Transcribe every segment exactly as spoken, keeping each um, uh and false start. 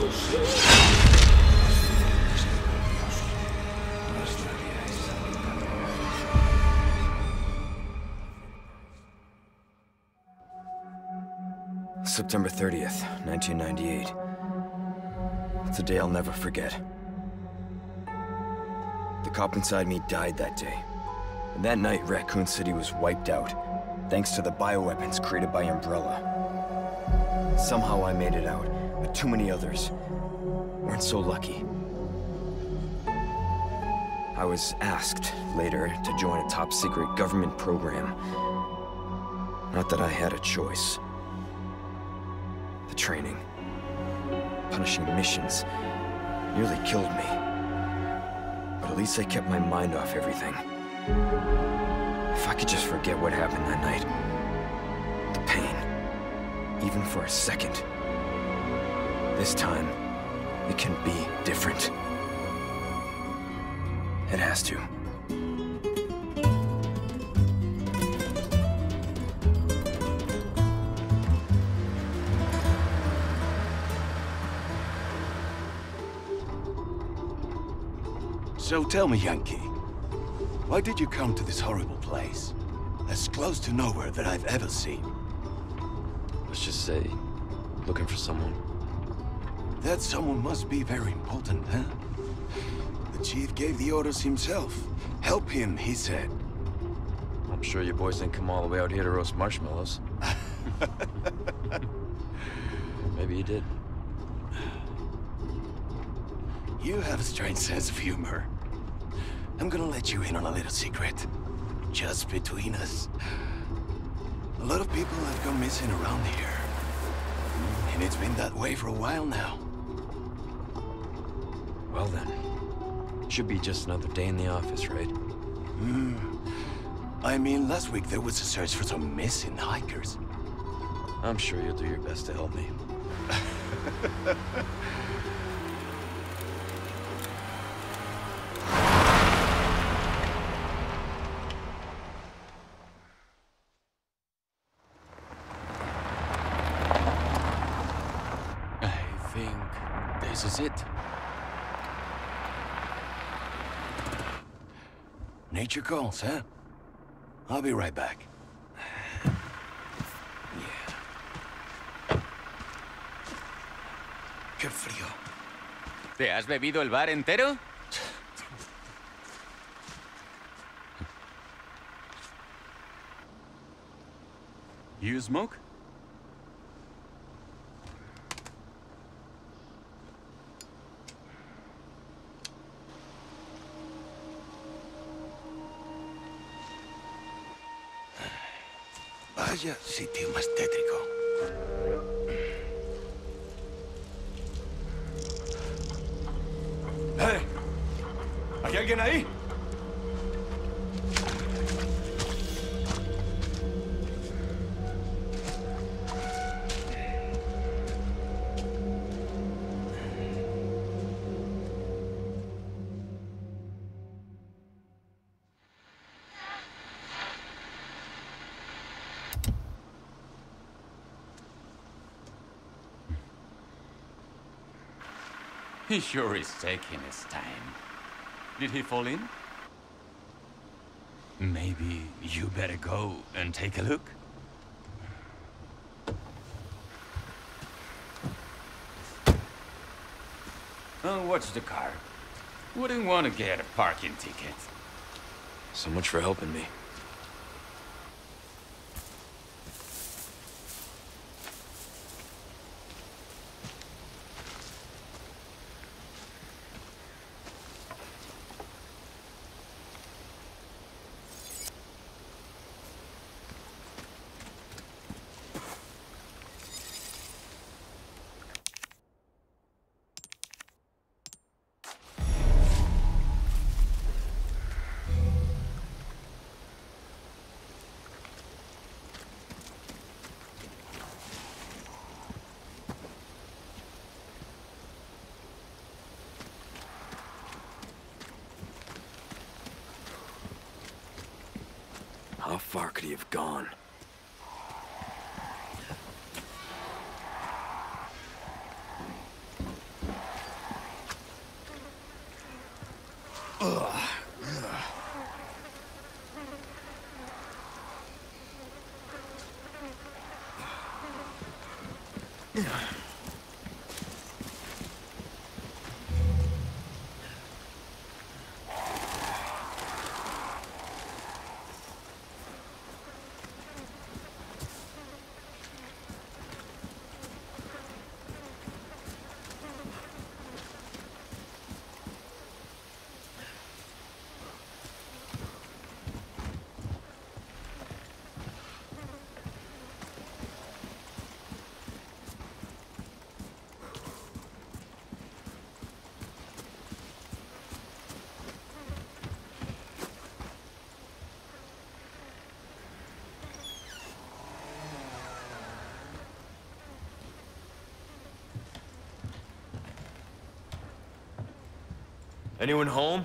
September thirtieth, nineteen ninety-eight. It's a day I'll never forget. The cop inside me died that day. And that night, Raccoon City was wiped out, thanks to the bioweapons created by Umbrella. Somehow I made it out, but too many others weren't so lucky. I was asked later to join a top-secret government program. Not that I had a choice. The training, punishing missions, nearly killed me. But at least I kept my mind off everything. If I could just forget what happened that night, the pain, even for a second. This time, it can be different. It has to. So tell me, Yankee, why did you come to this horrible place? As close to nowhere that I've ever seen. Let's just say, looking for someone. That someone must be very important, huh? The chief gave the orders himself. Help him, he said. I'm sure you boys didn't come all the way out here to roast marshmallows. Maybe you did. You have a strange sense of humor. I'm gonna let you in on a little secret. Just between us. A lot of people have gone missing around here. And it's been that way for a while now. Well then, should be just another day in the office, right? Hmm. I mean, last week there was a search for some missing hikers. I'm sure you'll do your best to help me. This is it. Nature calls, huh? I'll be right back. Yeah. Qué frío. ¿Te has bebido el bar entero? You smoke? Vaya sitio más tétrico. ¡Eh! ¿Hay alguien ahí? He sure is taking his time. Did he fall in? Maybe you better go and take a look. Oh, watch the car. Wouldn't want to get a parking ticket. So much for helping me. How far could he have gone? Anyone home?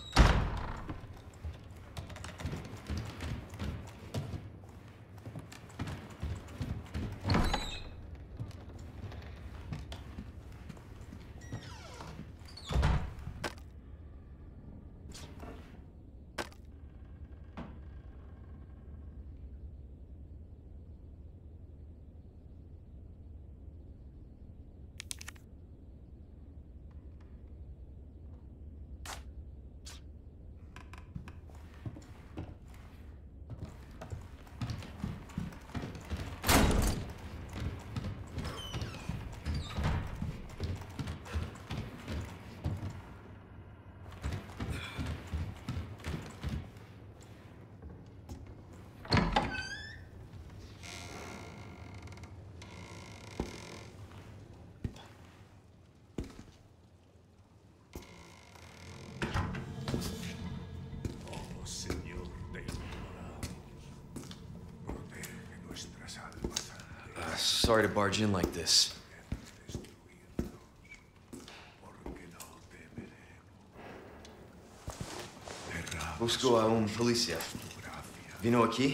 Sorry to barge in like this. Busco a un policía. Vino aquí?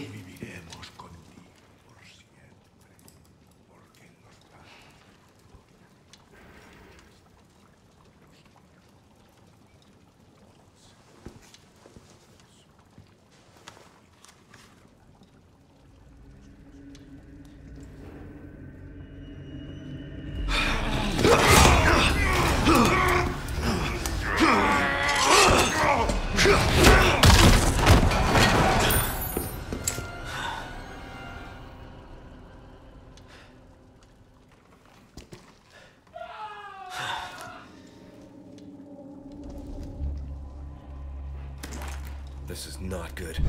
This is not good.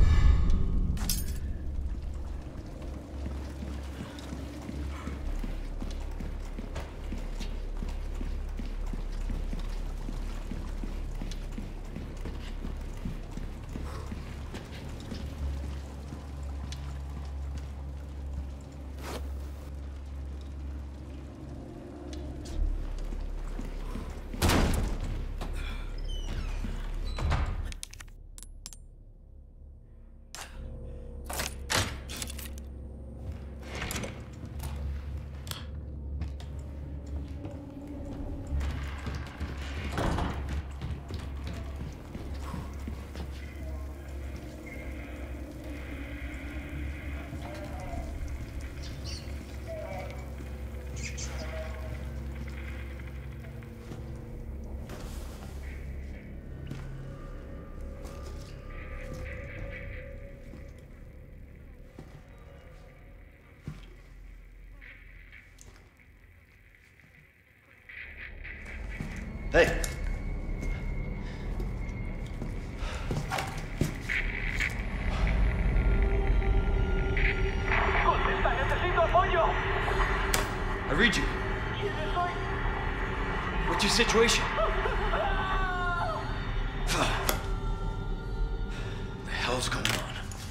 Hey! ¡Contesta! ¡Necesito apoyo! I read you. ¿Quién soy? What's your situation? What the hell's going on?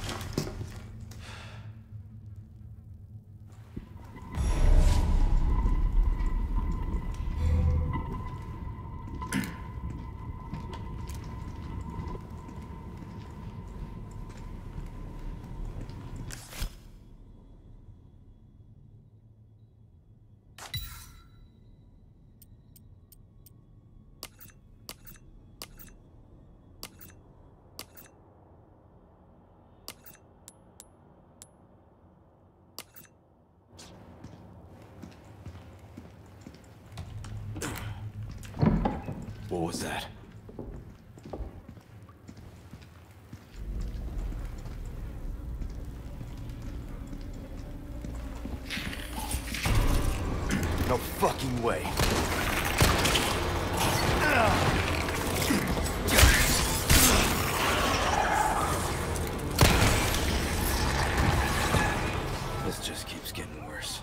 What was that? No fucking way. This just keeps getting worse.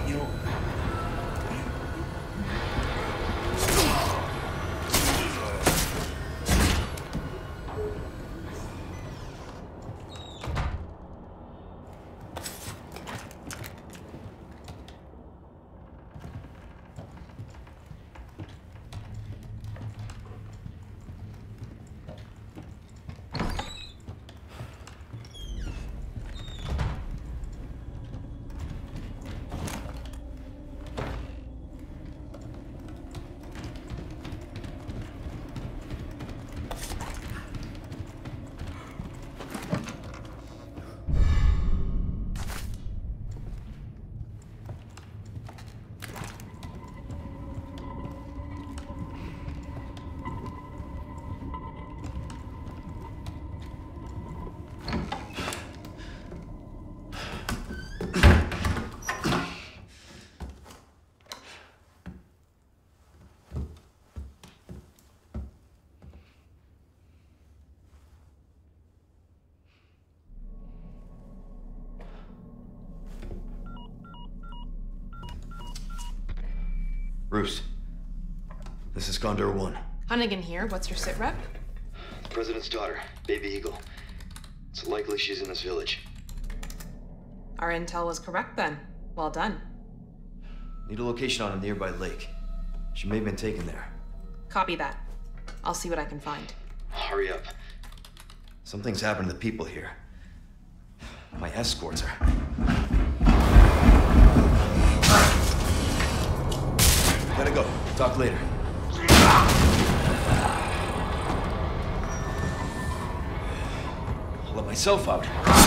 Bruce, this is Condor One. Hunnigan here. What's your sit rep? The President's daughter, Baby Eagle. It's likely she's in this village. Our intel was correct then. Well done. Need a location on a nearby lake. She may have been taken there. Copy that. I'll see what I can find. Hurry up. Something's happened to the people here. My escorts are... Gotta go. Talk later. I'll let myself out.